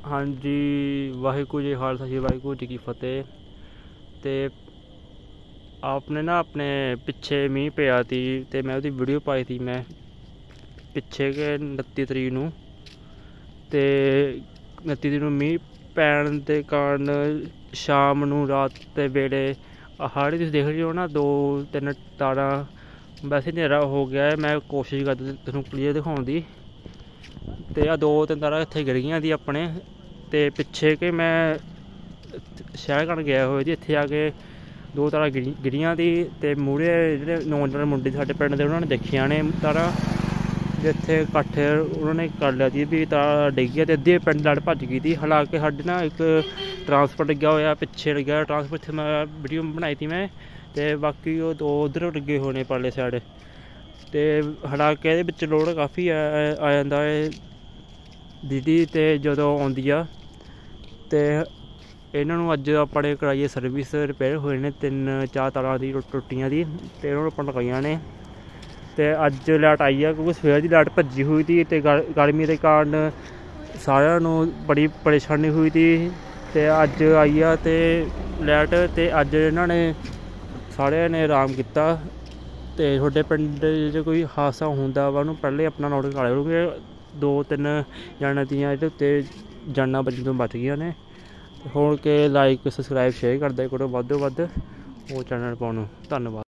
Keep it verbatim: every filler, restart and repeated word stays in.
हाँ जी, वाहिगुरू जी खालसा जी वाहिगुरू जी की फतेह। तो आपने ना अपने पिछे मीह पिया थी तो मैं उसकी वीडियो पाई थी मैं पिछे के उनती तरीक नूं ते उनती तरीक नूं मीह पैण के कारण शाम नूं रात के वेले हाड़ी तुसीं देख रहे हो ना दो तीन तारां। वैसे हनेरा हो गया है, मैं कोशिश करदा तुहानूं क्लीयर दिखाउण दी। ते आ दो तीन तारां इत्थे गिर गईयां दी अपने ते पिछे के मैं शहर कन गया हो इत्थे आके दो तारां गिरियां दी ते मूहरे जेह्ड़े नौजवान मुंडे साढ़े पिंड दे उन्होंने दिक्खियां ने तारां जित्थे कट्ठ उन्होंने कर लिया दी भी तारा डिग्गिया ते अद्धी पिंड लड़ भज गई थी। हालांकि साढ़े ना एक ट्रांसफर लग्या होया पिछे लग्या ट्रांसफर इत्थे मैं वीडियो बनाई थी मैं ते बाकी ओह् दो उद्धर लग्गे होए ने परले साइड ते हालांकि एह्दे बिच्च लोड काफ़ी आ जांदा है बिजली ते जदों आउंदी आ ते इन्हां नूं अज्ज अपने कराइए सर्विस रिपेयर होए ने तिन्न चार तारां दी टुट्टियां दी ते इन्हां नूं अपन लगाइयां ने ते अज्ज लाइट आई है क्योंकि सवेर की लाइट भज्जी हुई थी ते गर्मी के कारण सारिਆਂ नूं बड़ी परेशानी हुई थी ते अज्ज आई आ ते लाइट ते अज्ज इन्हां ने सारिਆਂ ने आराम किया। तो थोड़े पिंड च कोई हादसा होंदा वा उन्हूं पहले अपना नोटिस करा क्योंकि दो तीन जणियां दियां इहदे उत्ते जानां बचन तो बच गईयां ने। होर के लाइक सबसक्राइब शेयर करदे करो वध तो वध होर चैनल पाउण नूं धन्नवाद।